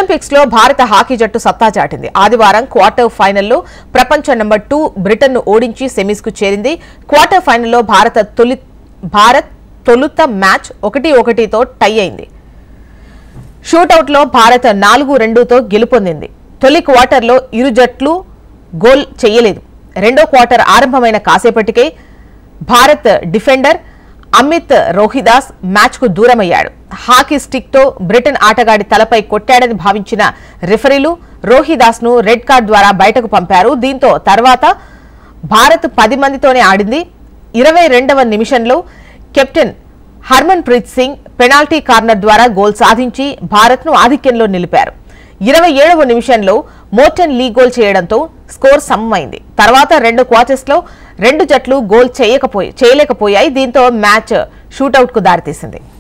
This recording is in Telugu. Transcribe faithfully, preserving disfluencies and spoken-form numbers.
ఒలింపిక్స్ లో భారత హాకీ జట్టు సత్తా చాటింది. ఆదివారం క్వార్టర్ ఫైనల్లో ప్రపంచ నెంబర్ టూ బ్రిటన్ ను ఓడించి సెమీస్ కు చేరింది. క్వార్టర్ ఫైనల్లో భారత తొలి భారత్ తొలుత మ్యాచ్ ఒకటి ఒకటితో టై అయింది. షూటౌట్ లో భారత్ నాలుగు రెండుతో గెలుపొందింది. తొలి క్వార్టర్లో ఇరు జట్లు గోల్ చేయలేదు. రెండో క్వార్టర్ ఆరంభమైన కాసేపటికే భారత్ డిఫెండర్ అమిత్ రోహిదాస్ మ్యాచ్ కు దూరమయ్యాడు. హాకీ స్టిక్ తో బ్రిటన్ ఆటగాడి తలపై కొట్టాడని భావించిన రిఫరీలు రోహిదాస్ ను రెడ్ కార్డ్ ద్వారా బయటకు పంపారు. దీంతో తర్వాత భారత్ పది మందితోనే ఆడింది. ఇరవై రెండవ నిమిషంలో captain Harmanpreet Singh penalty corner ద్వారా గోల్ సాధించి భారత్ ను ఆధిక్యంలో నిలిపారు. ఇరవై ఏడవ నిమిషంలో మోర్టన్ లీ గోల్ చేయడంతో స్కోర్ సమమైంది. తర్వాత రెండు క్వార్టర్స్ లో రెండు జట్లు గోల్ చేయకపోయి చేయలేకపోయాయి. దీంతో మ్యాచ్ షూటౌట్ కు దారితీసింది.